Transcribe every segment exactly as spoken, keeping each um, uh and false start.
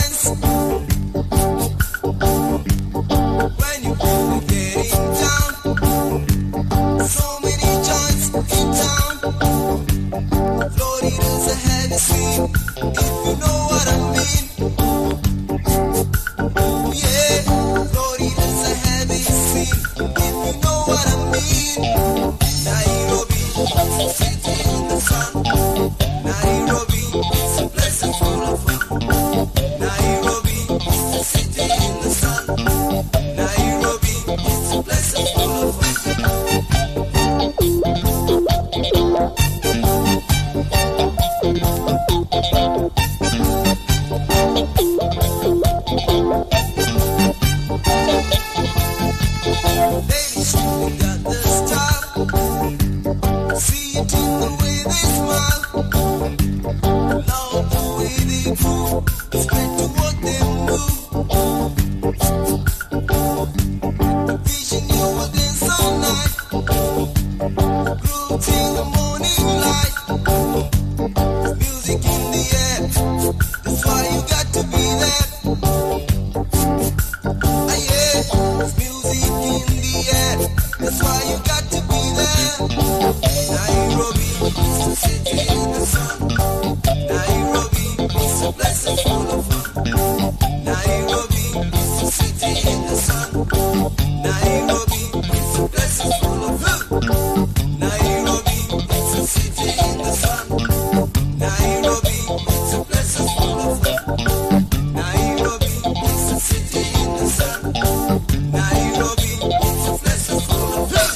dance. When you feel it getting down, so many joints in town. Florida's a heavy scene, if you know what I mean. Yeah, Florida's a heavy scene, if you know what I mean. Nairobi, city in the sun. Nairobi, it's a place full of fun. Nairobi, city in the sun. Nairobi, it's a place full of fun. Ladies, you got the style. See it in the way they smile. Love the way they move. Straight to what they move. Vision you will dance all night. Groove till the morning light. Music in the air. That's why you got to be there. Ah yeah, it's music in the air. That's why you got to be there. Nairobi is the city in the sun. Nairobi is a place full of fun. Nairobi is the city in the sun. Nairobi is a place full of fun. Nairobi is the city in the sun. Nairobi is a place full of fun. Nairobi is the city in the sun. Nairobi is a place full of fun.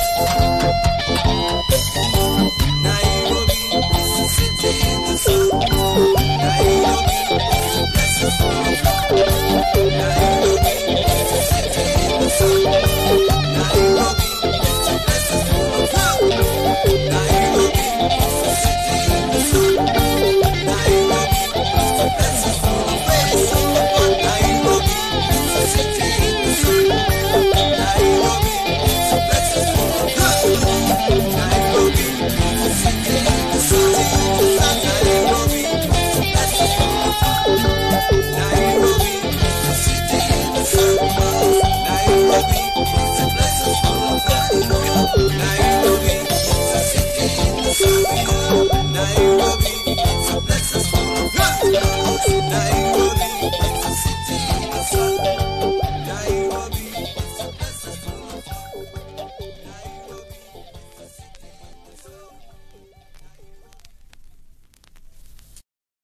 Nairobi is the city in the sun.